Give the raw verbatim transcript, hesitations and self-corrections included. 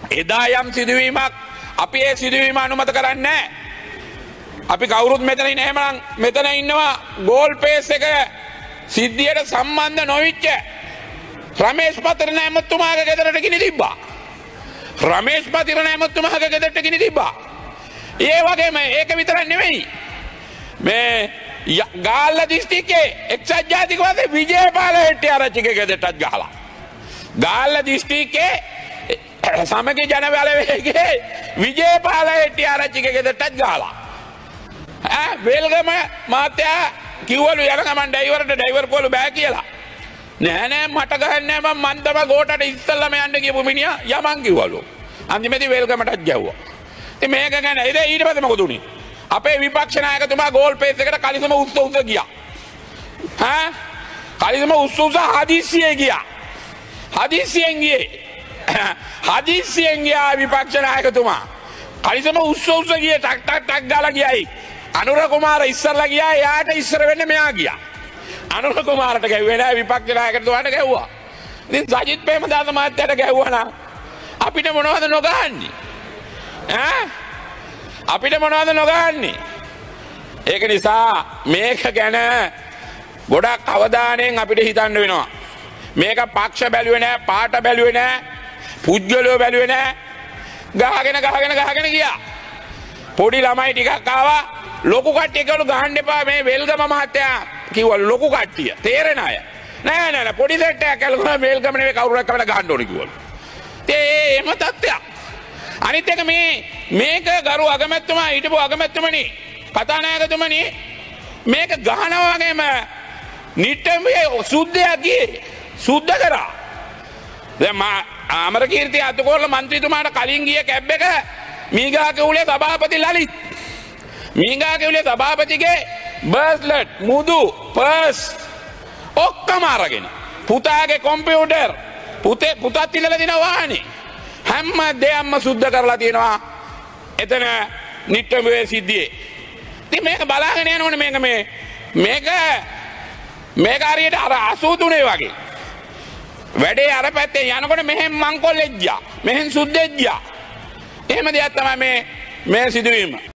එදා යම් සිදුවීමක් අපි ඒ සිදුවීම අනුමත කරන්නේ නැහැ. අපි කවුරුත් මෙතන ඉන්නේ එහෙමනම් මෙතන ඉන්නවා ගෝල් පේස් එක සිද්ධියට සම්බන්ධ නොවිච්ච රමේෂ් පතිරණ ඇමතුමාගේ ගෙදරට ගිනි තිබ්බා. රමේෂ් පතිරණ ඇමතුමාගේ ගෙදරට ගිනි තිබ්බා. ඒ වගේම ඒක විතරක් නෙවෙයි. මේ ගාල්ල දිස්ත්‍රික්කයේ එක්සත් ජාතිකවාදී විජේපාල හෙට්ටිආරච්චිගේ ගෙදරටත් ගහලා. ගාල්ල දිස්ත්‍රික්කයේ සමගි ජනබලවේගයේ විජේපාල හෙට්ටිආරච්චිගේ ගෙදරටත් ගහලා. ඈ වෙල්ගම මාත්‍යා කිව්වලු යන ගමන් ඩ්‍රයිවර්ට ඩ්‍රයිවර් කොල්ල බෑ කියලා. නෑ නෑ මට ගහන්නේ මම මන් තම ගෝටට ඉස්සල්ලාම යන්න කියපු මිනිහා යමන් කිව්වලු. අන්තිමේදී වෙල්ගමටත් ගැව්වා. ඉතින් මේක ගැන ඉතින් ඊට පස්සේ මොකද උනේ? අපේ විපක්ෂ නායකතුමා ගෝල් පේස් එකට කලිසම උස්ස උස්ස ගියා. ඈ කලිසම උස්ස උස්ස හදිස්සියේ ගියා. හදිස්සියෙන් ගියේ. හදිස්සියෙන් ගියා විපක්ෂ නායකතුමා. කලිසම උස්ස උස්ස ගියේ ටක් ටක් ටක් ගාලා ගියයි. අනුර කුමාර ඉස්සරලා ගියා එයාට ඉස්සර වෙන්න මෙයා ගියා. අනුර කුමාරට ගැව්වේ නෑ විපක්ෂ නායකතුමාට ගැව්වා. ඉතින් සජිත් ප්‍රේමදාස මහත්තයාට ගැව්වා නම් අපිට මොනවද නොගහන්නේ? ඈ අපිට මොනවද නොගහන්නේ? ඒක නිසා මේක ගැන ගොඩක් අවධානයෙන් අපිට හිතන්න වෙනවා. මේක පක්ෂ බැලුවේ නෑ, පාට බැලුවේ නෑ, පුද්ගලයෝ බැලුවේ නෑ. ගහගෙන ගහගෙන ගහගෙන ගියා. පොඩි ළමයි ටිකක් ආවා. ලොකු කට්ටිය කළු ගහන්න එපා මේ වෙල්ගම මහත්තයා කිව්වලු ලොකු කට්ටිය. තේරෙන අය. නෑ නෑ නෑ පොඩි සෙට් එකක් කළා වෙල්ගම නෙවෙයි කවුරුරක් කවලා ගහන්න ඕනේ කිව්වලු. ඒ එම තත්ත්වයක්. අනිත් එක මේ මේක ගරු අගමැතිතුමා හිටපු අගමැතිතුමනි කතානායකතුමනි මේක ගහනවා වගේම නිට්ටඹේ සුද්ධයක් ගියේ සුද්ධ කරා. දැන් මා අමරකීර්ති අතකොල්ල മന്ത്രിතුමාට කලින් ගිය කැබ් එක මීගාකෙවුලේ සභාපති ලලිත් මීගාකෙවුලේ සභාපතිගේ බර්ස්ලට් මුදු පර්ස් ඔක්කොම අරගෙන පුතාගේ කොම්පියුටර් පුතේ පුතත් ඉල්ලලා දින වාහනේ හැම දෙයක්ම සුද්ධ කරලා තියෙනවා එතන නිට්ටඹේ සිද්ධියේ. ඉතින් මේක බලාගෙන යනෝනේ මේක මේ මේක මේක හරියට අර අසූ තුනේ වගේ. වැඩේ අර පැත්තේ යනකොට මෙහෙන් මංකොල්ලෙක් ගියා. මෙහෙන් සුද්දෙක් ගියා. එහෙම දෙයක් තමයි මේ මේ සිදුවීම.